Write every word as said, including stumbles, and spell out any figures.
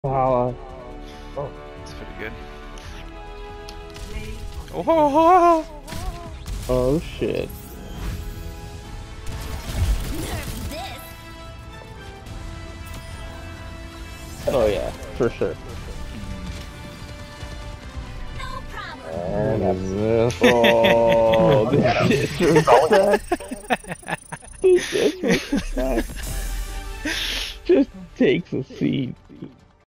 Wow. Oh, that's pretty good. Oh, Oh shit. Oh yeah, for sure. And this. Oh, the disrespect. The disrespect. Just takes a seat.